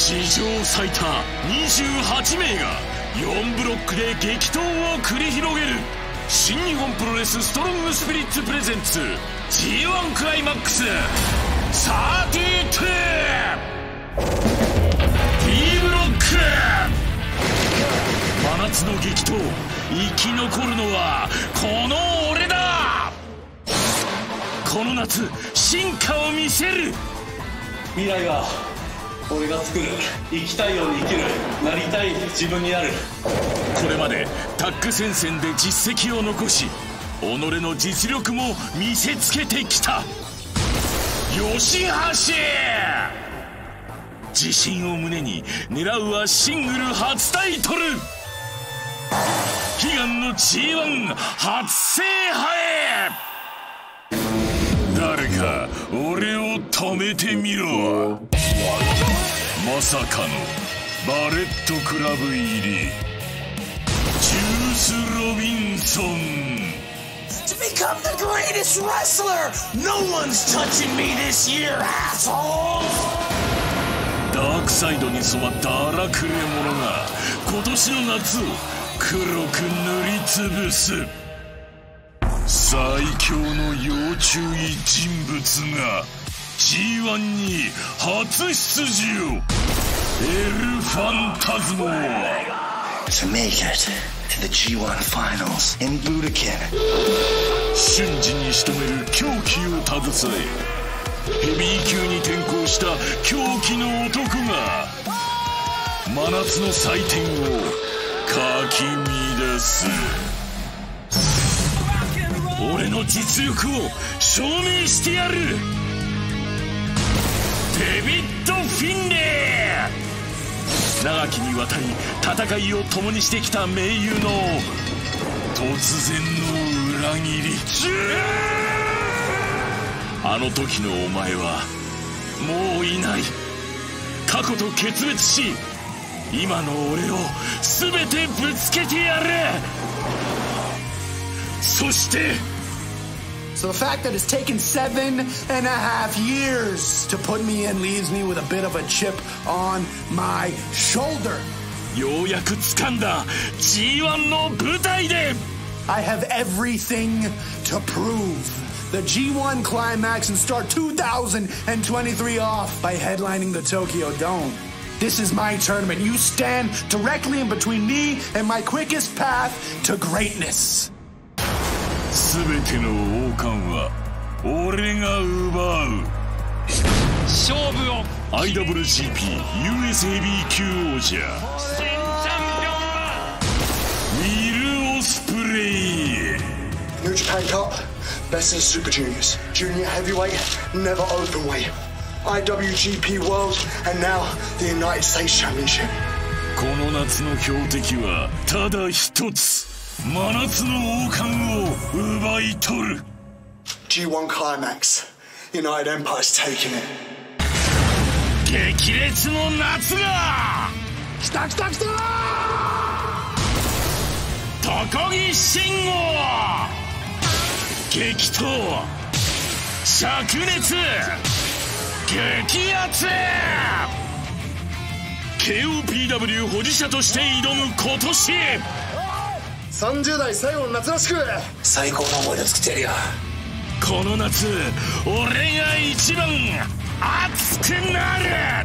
史上最多28名が4ブロックで激闘を繰り広げる新日本プロレスストロングスピリッツプレゼンツ G1 クライマックス 32! B ブロック真夏の激闘、生き残るのはこの俺だ。この夏進化を見せる。 未来は俺が作る。生きたいように生きる。なりたい自分になる。 これまでタッグ戦線で実績を残し、己の実力も見せつけてきた吉橋。自信を胸に狙うはシングル初タイトル。悲願の G1 初制覇へ。誰か俺を止めてみろ。まさかのバレットクラブ入りジュース・ロビンソン。 To become the greatest wrestler, no one's touching me this year, asshole! ダークサイドに染まった荒くれ者が今年の夏を黒く塗りつぶす。最強の要注意人物が G1 に初出場。エル・ファンタズモ。 To make it to the G1 finals in Budokan. 瞬時に仕留める狂気を携え、ヘビー級に転向した狂気の男が真夏の祭典をかき乱す。俺の実力を証明してやる。デビッド・フィンレー。長きにわたり戦いを共にしてきた盟友の突然の裏切り。あの時のお前はもういない。過去と決別し、今の俺を全てぶつけてやる。そして So the fact that it's taken 7.5 years to put me in leaves me with a bit of a chip on my shoulder. ようやく掴んだ G1 の舞台で I have everything to prove. The G1 climax and start 2023 off by headlining the Tokyo Dome. This is my tournament. You stand directly in between me and my quickest path to greatness. 全ての王冠は俺が奪う。 勝負を IWGP US ヘビー級王者新チャンピオンはウィル・オスプレイ。 New Japan Cup, best in Super Juniors, Junior Heavyweight, never open weight, IWGP World, and now the United States Championship. この夏の標的はただ一つ。真夏の王冠を奪い取る。 G1 Climax, United Empire's taking it. 激烈の夏が来た来た来た！ 高木慎吾。激闘、灼熱、激アツ。 KOPW 保持者として挑む今年。 30代最後の夏らしく最高の思い出作ってやるよ。 この夏俺が一番熱くなる。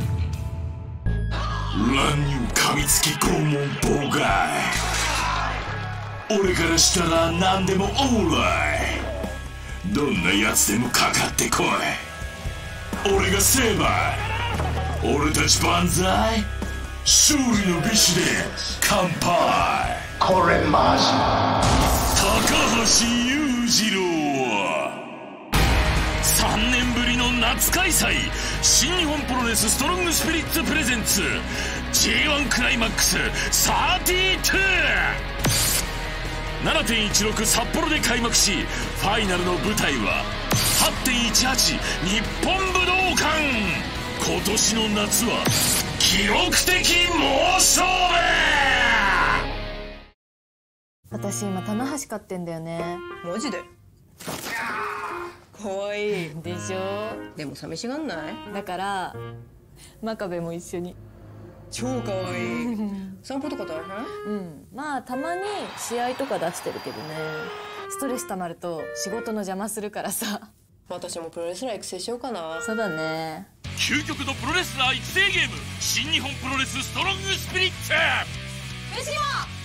乱入噛みつき拷問妨害。俺からしたら何でもオーライ。どんなやつでもかかってこい。俺が成敗。俺たち万歳。勝利の美酒で乾杯。 これマジ。 高橋裕次郎。3年ぶりの夏開催、新日本プロレスストロングスピリッツプレゼンツ G1 クライマックス 32。 7.16 札幌で開幕し、ファイナルの舞台は 8.18 日本武道館。今年の夏は記録的猛暑日。 私今棚橋買ってんだよね。 マジで？かわいいでしょ。 でも寂しがんない？ だから真壁も一緒に。 超かわいい。散歩とか大変？ うん、まあたまに試合とか出してるけどね。ストレス溜まると仕事の邪魔するからさ。 私もプロレスラー育成しようかな。 そうだね。 究極のプロレスラー育成ゲーム、新日本プロレスストロングスピリッツ。 嬉しいわ。